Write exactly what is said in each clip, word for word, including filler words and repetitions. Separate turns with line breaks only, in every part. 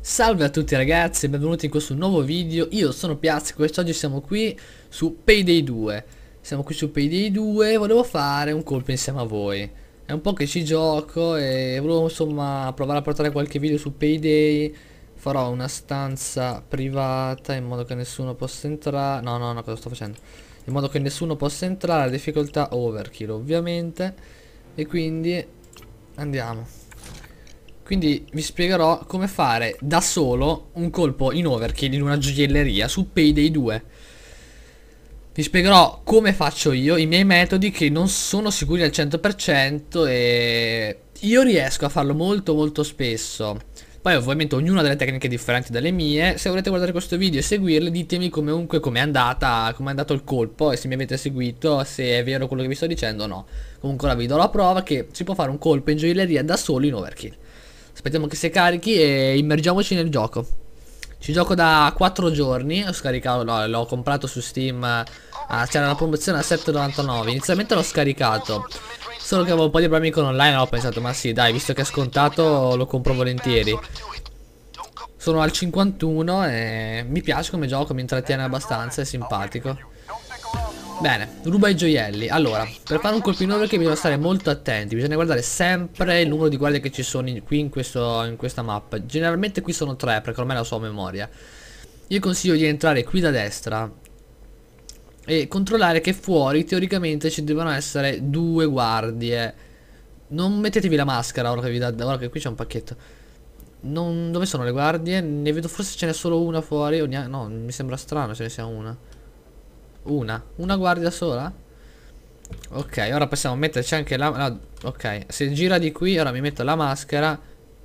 Salve a tutti ragazzi e benvenuti in questo nuovo video. Io sono Piazza e quest'oggi siamo qui su Payday due. Siamo qui su Payday due e volevo fare un colpo insieme a voi. È un po' che ci gioco e volevo insomma provare a portare qualche video su Payday. Farò una stanza privata in modo che nessuno possa entrare. No, no, no, cosa sto facendo? In modo che nessuno possa entrare, la difficoltà overkill ovviamente. E quindi andiamo. Quindi vi spiegherò come fare da solo un colpo in overkill in una gioielleria su Payday due. Vi spiegherò come faccio io, i miei metodi che non sono sicuri al cento per cento e io riesco a farlo molto molto spesso. Poi ovviamente ognuna ha delle tecniche differenti dalle mie. Se volete guardare questo video e seguirle, ditemi comunque com'è andata, com'è andato il colpo e se mi avete seguito, se è vero quello che vi sto dicendo o no. Comunque ora vi do la prova che si può fare un colpo in gioielleria da solo in overkill. Aspettiamo che si carichi e immergiamoci nel gioco. Ci gioco da quattro giorni. Ho scaricato, no, l'ho comprato su Steam. Ah, c'era la promozione a sette e novantanove. Inizialmente l'ho scaricato, solo che avevo un po' di problemi con online. Ho pensato, ma sì, dai, visto che è scontato, lo compro volentieri. Sono al cinquantuno e mi piace come gioco, mi intrattiene abbastanza, è simpatico. Bene, ruba i gioielli. Allora, per fare un colpo in overkill bisogna stare molto attenti. Bisogna guardare sempre il numero di guardie che ci sono in, qui in, questo, in questa mappa. Generalmente qui sono tre, perché ormai la so a memoria. Io consiglio di entrare qui da destra e controllare che fuori teoricamente ci devono essere due guardie. Non mettetevi la maschera ora che vi dà, ora che qui c'è un pacchetto. Non, dove sono le guardie? Ne vedo, forse ce n'è solo una fuori o no, mi sembra strano ce ne sia una. Una, una guardia sola? Ok, ora possiamo metterci anche la... No, ok, se gira di qui, ora mi metto la maschera.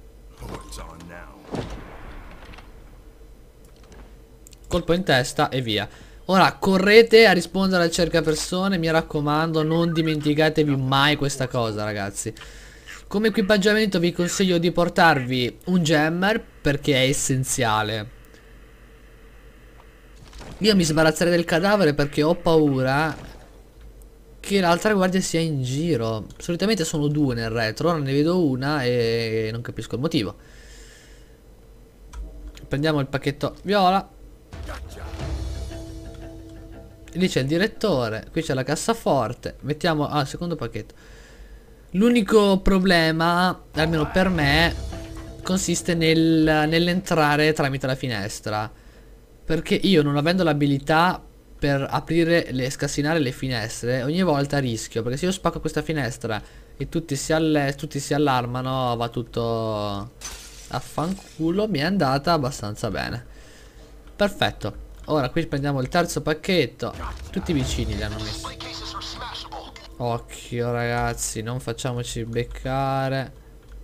Colpo in testa e via. Ora correte a rispondere al cercapersone. Mi raccomando, non dimenticatevi mai questa cosa, ragazzi. Come equipaggiamento vi consiglio di portarvi un jammer, perché è essenziale. Io mi sbarazzerei del cadavere perché ho paura che l'altra guardia sia in giro. Solitamente sono due nel retro, ora ne vedo una e non capisco il motivo. Prendiamo il pacchetto viola. Lì c'è il direttore, qui c'è la cassaforte. Mettiamo ah, il secondo pacchetto. L'unico problema, almeno per me, consiste nel, nell'entrare tramite la finestra. Perché io, non avendo l'abilità per aprire le scassinare le finestre, ogni volta rischio. Perché se io spacco questa finestra e tutti si, alle, tutti si allarmano, va tutto a fanculo. Mi è andata abbastanza bene. Perfetto. Ora qui prendiamo il terzo pacchetto. Tutti vicini li hanno messi. Occhio ragazzi, non facciamoci beccare.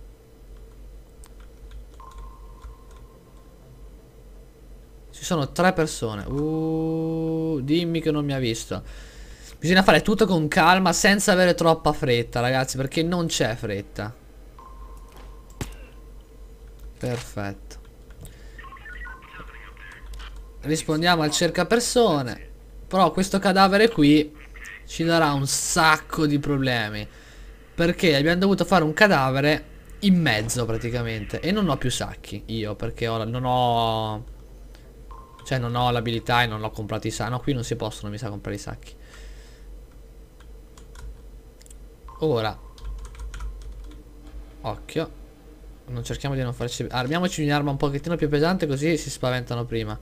Ci sono tre persone. Uh, dimmi che non mi ha visto. Bisogna fare tutto con calma, senza avere troppa fretta, ragazzi, perché non c'è fretta. Perfetto. Rispondiamo al cercapersone. Però questo cadavere qui ci darà un sacco di problemi, perché abbiamo dovuto fare un cadavere in mezzo praticamente. E non ho più sacchi io, perché ho, non ho... Cioè non ho l'abilità e non ho comprato i sacchi. No, qui non si possono, mi sa, comprare i sacchi. Ora occhio, non cerchiamo di non farci... Armiamoci un'arma un pochettino più pesante, così si spaventano prima.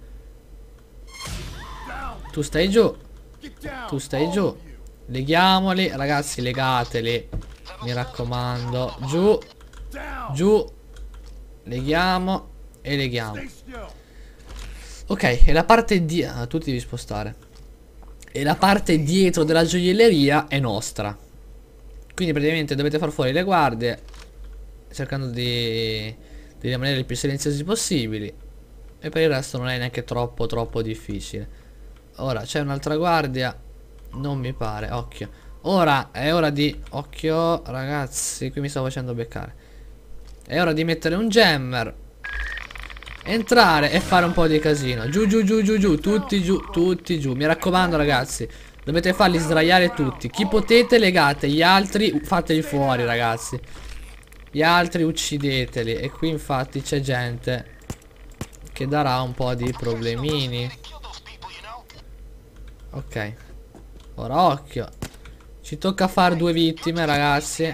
Tu stai giù. Tu stai giù. Leghiamoli, ragazzi, legateli, mi raccomando. Giù. Giù. Leghiamo e leghiamo. Ok, e la parte di... Ah, tu ti devi spostare. E la parte dietro della gioielleria è nostra. Quindi praticamente dovete far fuori le guardie, cercando di, di rimanere il più silenziosi possibili. E per il resto non è neanche troppo troppo difficile. Ora c'è un'altra guardia. Non mi pare, occhio. Ora è ora di... Occhio ragazzi, qui mi sto facendo beccare. È ora di mettere un jammer, entrare e fare un po' di casino. Giù giù giù giù giù, tutti giù, tutti giù. Mi raccomando ragazzi, dovete farli sdraiare tutti. Chi potete legate, gli altri fateli fuori ragazzi. Gli altri uccideteli. E qui infatti c'è gente che darà un po' di problemini. Ok. Ora occhio. Ci tocca fare due vittime, ragazzi.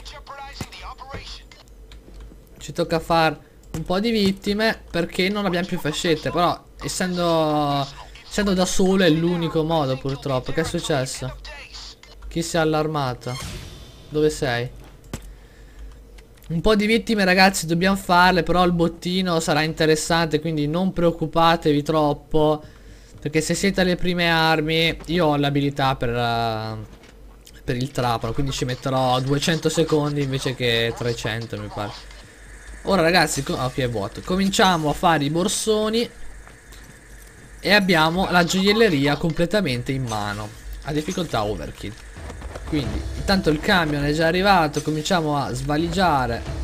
Ci tocca fare un po' di vittime perché non abbiamo più fascette. Però essendo essendo da solo è l'unico modo, purtroppo. Che è successo? Chi si è allarmato? Dove sei? Un po' di vittime, ragazzi, dobbiamo farle. Però il bottino sarà interessante, quindi non preoccupatevi troppo, perché se siete alle prime armi, io ho l'abilità per, uh, per il trapano, quindi ci metterò duecento secondi invece che trecento, mi pare. Ora, ragazzi, ok, è vuoto. Cominciamo a fare i borsoni e abbiamo la gioielleria completamente in mano, a difficoltà overkill. Quindi, intanto il camion è già arrivato, cominciamo a svaligiare.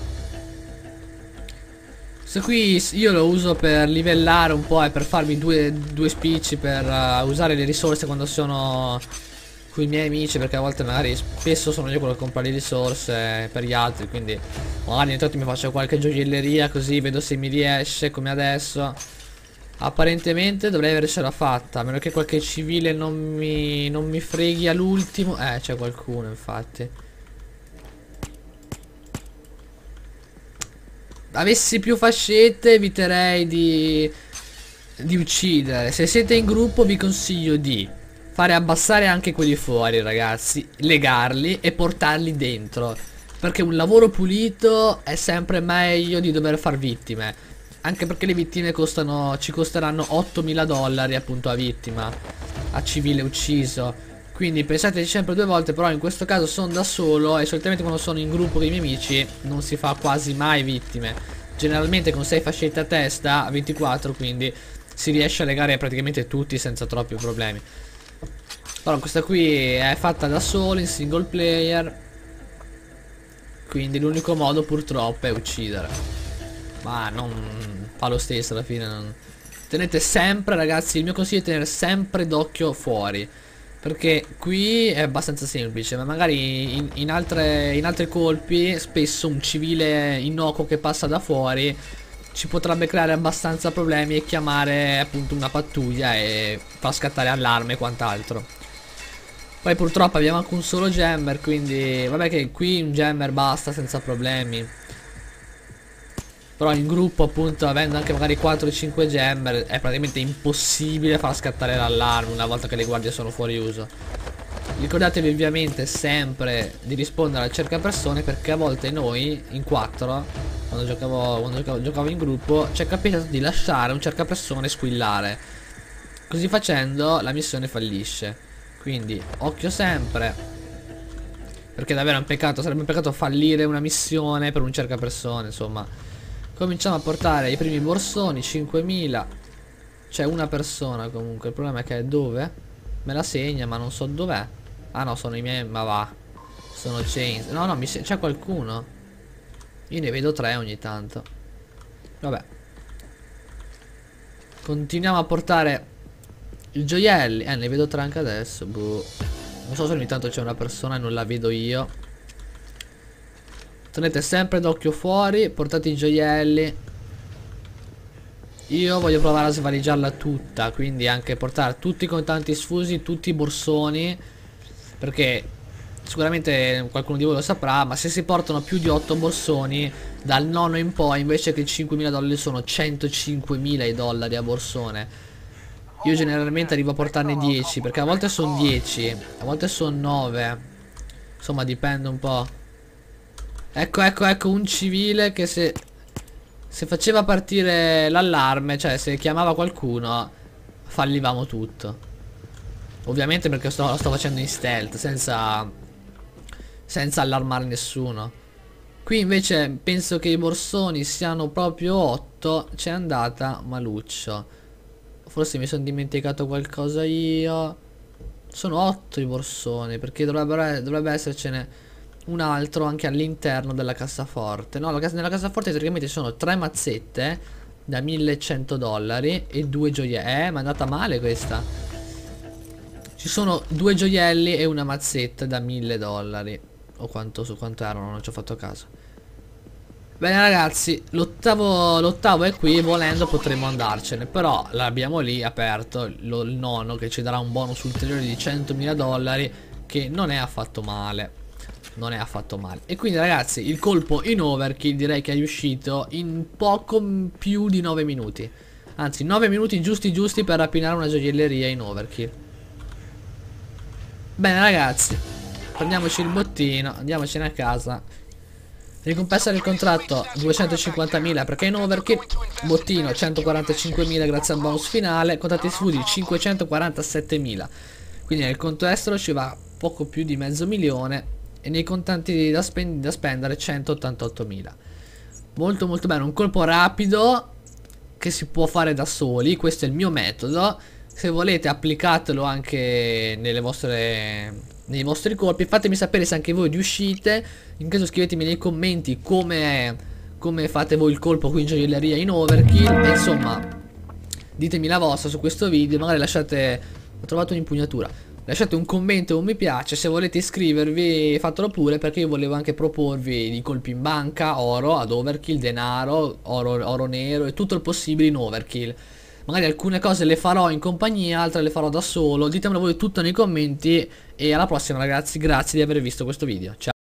Questo qui io lo uso per livellare un po' e per farmi due, due spicci per uh, usare le risorse quando sono con i miei amici, perché a volte magari spesso sono io quello che compra le risorse per gli altri, quindi magari intanto mi faccio qualche gioielleria così vedo se mi riesce, come adesso. Apparentemente dovrei avercela fatta, a meno che qualche civile non mi, non mi freghi all'ultimo. Eh, c'è qualcuno infatti. Avessi più fascette eviterei di, di uccidere. Se siete in gruppo vi consiglio di fare abbassare anche quelli fuori, ragazzi, legarli e portarli dentro, perché un lavoro pulito è sempre meglio di dover far vittime. Anche perché le vittime costano, ci costeranno ottomila dollari appunto a vittima, a civile ucciso. Quindi pensateci sempre due volte. Però in questo caso sono da solo e solitamente quando sono in gruppo con i miei amici non si fa quasi mai vittime. Generalmente con sei fascette a testa a ventiquattro, quindi si riesce a legare praticamente tutti senza troppi problemi. Però questa qui è fatta da solo in single player, quindi l'unico modo purtroppo è uccidere. Ma non fa lo stesso alla fine, non... Tenete sempre, ragazzi, il mio consiglio è tenere sempre d'occhio fuori, perché qui è abbastanza semplice, ma magari in, in, altre, in altri colpi spesso un civile innocuo che passa da fuori ci potrebbe creare abbastanza problemi e chiamare appunto una pattuglia e far scattare allarme e quant'altro. Poi purtroppo abbiamo anche un solo jammer, quindi vabbè che qui un jammer basta senza problemi. Però in gruppo appunto, avendo anche magari quattro o cinque jammer, è praticamente impossibile far scattare l'allarme una volta che le guardie sono fuori uso. Ricordatevi ovviamente sempre di rispondere al cercapersone, perché a volte noi in quattro, quando giocavo, quando giocavo, giocavo in gruppo, ci è capitato di lasciare un cercapersone squillare. Così facendo la missione fallisce. Quindi occhio sempre, perché davvero è un peccato, sarebbe un peccato fallire una missione per un cercapersone, insomma. Cominciamo a portare i primi borsoni, cinquemila. C'è una persona comunque, il problema è che è dove? Me la segna ma non so dov'è. Ah no, sono i miei, ma va. Sono chains. No, no, c'è qualcuno. Io ne vedo tre ogni tanto. Vabbè. Continuiamo a portare i gioielli. Eh, ne vedo tre anche adesso. Boh. Non so se ogni tanto c'è una persona e non la vedo io. Tenete sempre d'occhio fuori, portate i gioielli. Io voglio provare a svaligiarla tutta, quindi anche portare tutti i contanti sfusi, tutti i borsoni, perché sicuramente qualcuno di voi lo saprà, ma se si portano più di otto borsoni, dal nono in poi, invece che cinquemila dollari sono centocinquemila i dollari a borsone. Io generalmente arrivo a portarne dieci, perché a volte sono dieci, a volte sono nove. Insomma dipende un po'. Ecco, ecco, ecco un civile che se Se faceva partire l'allarme, cioè se chiamava qualcuno, fallivamo tutto. Ovviamente perché sto, lo sto facendo in stealth, senza Senza allarmare nessuno. Qui invece penso che i borsoni siano proprio otto. C'è andata maluccio. Forse mi sono dimenticato qualcosa io. Sono otto i borsoni, perché dovrebbe, dovrebbe essercene un altro anche all'interno della cassaforte. No, la, nella cassaforte teoricamente ci sono tre mazzette da millecento dollari e due gioielli. Eh, ma è andata male questa. Ci sono due gioielli e una mazzetta da mille dollari. O quanto, su quanto erano, non ci ho fatto caso. Bene ragazzi, l'ottavo l'ottavo è qui, volendo potremmo andarcene, però l'abbiamo lì aperto, lo, il nonno che ci darà un bonus ulteriore di centomila dollari, che non è affatto male, non è affatto male. E quindi ragazzi, il colpo in overkill direi che è riuscito in poco più di nove minuti, anzi nove minuti giusti giusti per rapinare una gioielleria in overkill. Bene ragazzi, prendiamoci il bottino, andiamocene a casa. Ricompensa del contratto duecentocinquantamila perché in overkill, bottino centoquarantacinquemila grazie al bonus finale, contatti sfudi cinquecentoquarantasettemila. Quindi nel conto estero ci va poco più di mezzo milione e nei contanti da, spend da spendere centottantottomila. Molto molto bene, un colpo rapido che si può fare da soli, questo è il mio metodo. Se volete applicatelo anche nelle vostre, nei vostri colpi. Fatemi sapere se anche voi riuscite. In caso scrivetemi nei commenti come, come fate voi il colpo qui in gioielleria in overkill. E insomma, ditemi la vostra su questo video. Magari lasciate, ho trovato un'impugnatura, lasciate un commento o un mi piace. Se volete iscrivervi fatelo pure, perché io volevo anche proporvi di colpi in banca, oro ad overkill, denaro, oro, oro nero e tutto il possibile in overkill. Magari alcune cose le farò in compagnia, altre le farò da solo. Ditemelo voi tutto nei commenti. E alla prossima ragazzi, grazie di aver visto questo video. Ciao.